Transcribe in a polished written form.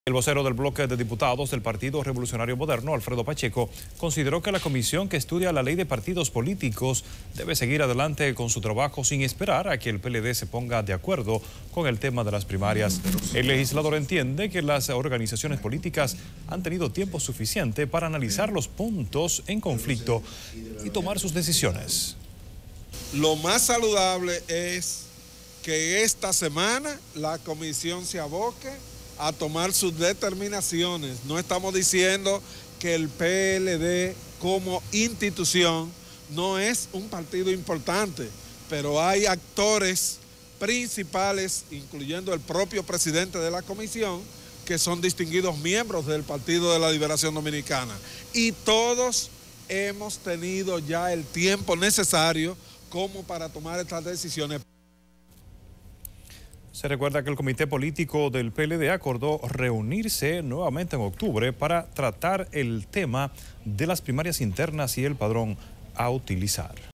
El vocero del bloque de diputados del Partido Revolucionario Moderno, Alfredo Pacheco, consideró que la comisión que estudia la ley de partidos políticos debe seguir adelante con su trabajo sin esperar a que el PLD se ponga de acuerdo con el tema de las primarias. El legislador entiende que las organizaciones políticas han tenido tiempo suficiente para analizar los puntos en conflicto y tomar sus decisiones. Lo más saludable es que esta semana la comisión se aboque a tomar sus determinaciones. No estamos diciendo que el PLD como institución no es un partido importante, pero hay actores principales, incluyendo el propio presidente de la comisión, que son distinguidos miembros del Partido de la Liberación Dominicana. Y todos hemos tenido ya el tiempo necesario como para tomar estas decisiones. Se recuerda que el comité político del PLD acordó reunirse nuevamente en octubre para tratar el tema de las primarias internas y el padrón a utilizar.